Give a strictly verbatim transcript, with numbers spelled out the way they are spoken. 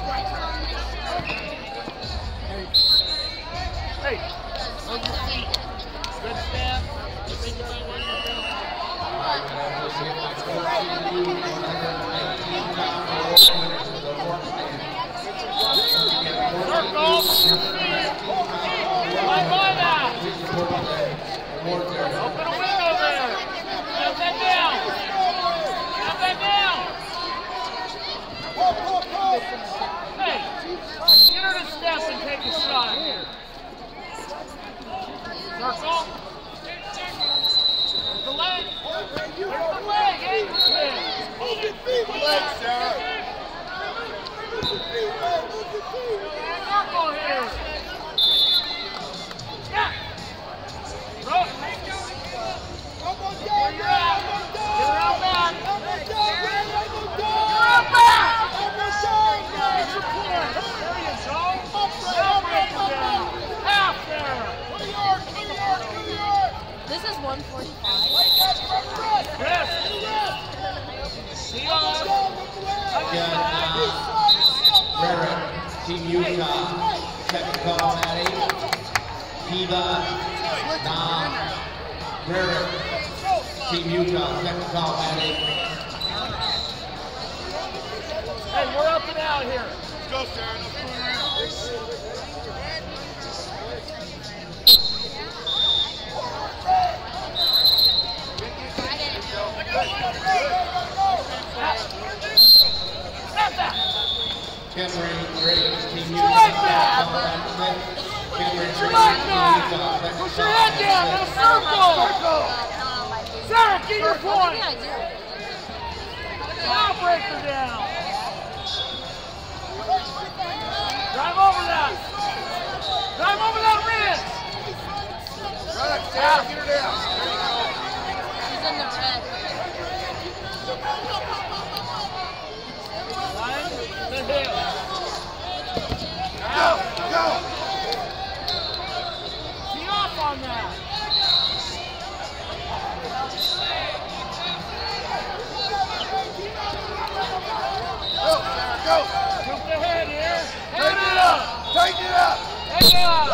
Hey, hold your feet. Good step. Think about where you're going. Circle. Right by that. Open a window there. Have that down. Have that down. Hey, get her to step and take a shot here. Circle. The leg. There's the leg. Eight. Hold your feet. Leg, Sarah. Circle here. Yeah. Rope. Where you at? Get her out back. Get her out back. Get your point. There you go. Now break her down. Half there. This is one forty-five. Yes. See on. Again, Rarick, Team Utah, second call, Maddie. Kiva, Nam, Rarick, Team Utah, second call, Maddie. Hey, we're up and out here. Let's go, Sarah. Let's go around. Cameron Graves, Team Push your leg Utah, back. Cameron Push your Graves, leg Team back. Utah, Push your head down. Now circle. Sarah, get your What point. did I do? Now break her down. Drive over that. Drive over that wrist. Right, Sarah, get her down. He's in the red. Line the hip. Go, go. Tee off on that. Go, Sarah, go. Scoop the head here. Head Take it it up. up. Take it up. Head it up.